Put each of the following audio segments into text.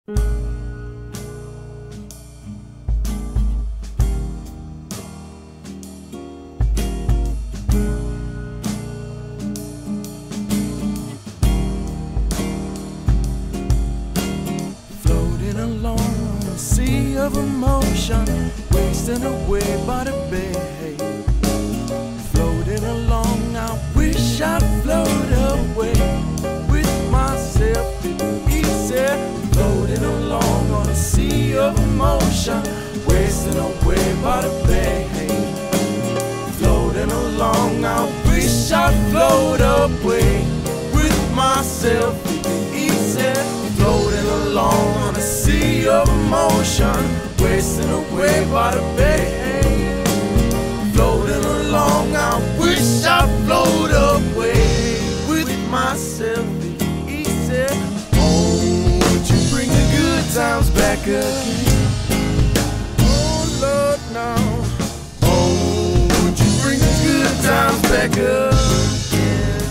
Floating along on a sea of emotion, wasting away by the bay. Floating along, I wish I'd float away with myself. Easy. Floating along on a sea of emotion, wasting away by the bay. Floating along, I wish I'd float away with myself. Easy. Floating along on a sea of emotion, wasting away by the bay. Floating along, I wish I'd float away with myself. Easy. Oh, would you bring the good times back again? Oh Lord, no. Oh, would you bring the good times back again?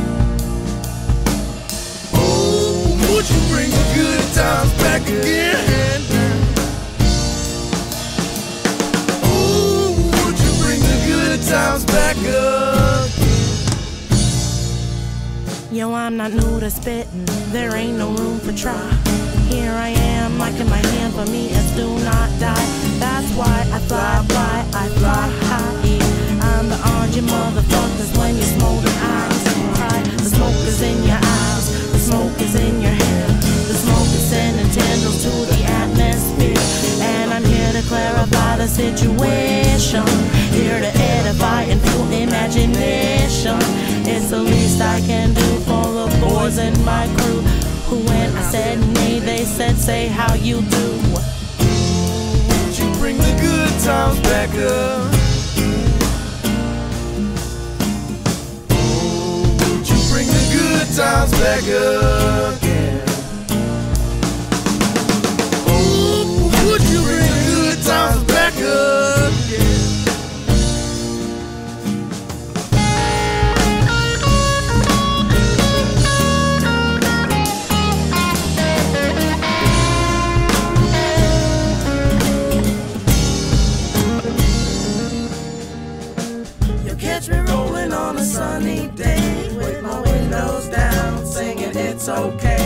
Oh, would you bring the good times back again? Oh, would you bring the good times back again? Yo, I'm not new to spittin', there ain't no room for try. Here I am, mic in my hand, for me it's do not die. That's why I fly high. I'm the orange motherfuckers when you smoking eyes. Cry, the smoke is in your eyes, the smoke is in your hair. The smoke is sending tendrils to the atmosphere. And I'm here to clarify the situation, here to edify and full imagination. It's the least I can do for the boys in my crew, who when I said nay, they said say how you do. Would you bring the good times back up? Oh, would you bring the good times back again? Oh, would you bring the good times back again? Catch me rolling on a sunny day with my windows down, singing it's okay.